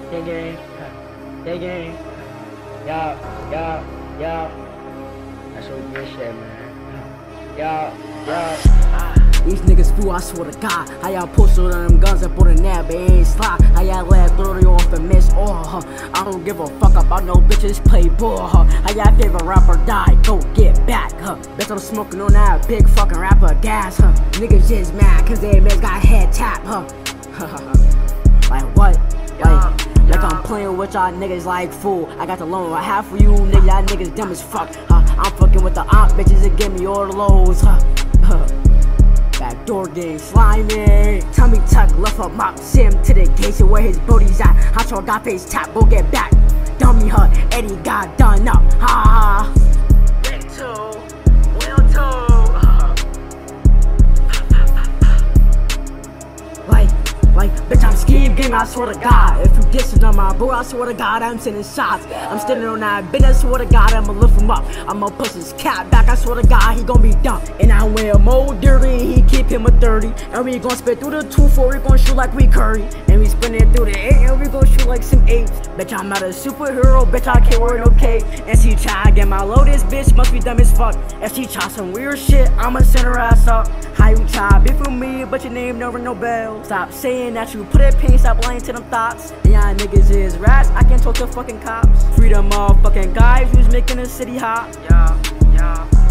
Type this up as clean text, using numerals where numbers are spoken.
Gang gang. Gang gang. Yo. That's some good shit, man. Yo. These niggas fool, I swear to God. How y'all push all them guns up on the nab, it ain't slide. How y'all let 30 off and miss all, I don't give a fuck about no bitches play ball, How y'all favorite rapper die, go get back, Bitch, I'm smoking on that big fucking rapper gas, Niggas just mad cause they bitch got head tap, Like what? Like I'm playing with y'all niggas like fool. I got the loan right half of you niggas, y'all niggas dumb as fuck, I'm fucking with the aunt bitches that give me all the lows, Backdoor gang slimy. Tummy tuck, left a mop, sim to the gate where his booty's at. Hot y'all got face tap, go get back. Dummy Eddie got done up. Ha ha. Get to, will to. Like, bitch, I'm scheme game, I swear to God. If you dissing on my bro, I swear to God, I'm sending shots. I'm standing on that bitch, I swear to God, I'ma lift him up. I'ma push his cat back, I swear to God, he gon' be dumb. And I wear more dirty, he keep him a 30. And we gon' spit through the 2-4, we gon' shoot like we Curry. And we spinning through the 8, and we gon' shoot like some 8s. Bitch, I'm not a superhero, bitch, I can't wear no cape. And she try to get my low, this bitch must be dumb as fuck. If she try some weird shit, I'ma send her ass up. How you try be for me, but your name never no bell. Stop saying that you put it pain, stop lying to them thoughts. And y'all niggas is rats, I can talk to fucking cops. Free them motherfucking guys who's making the city hot. Yeah.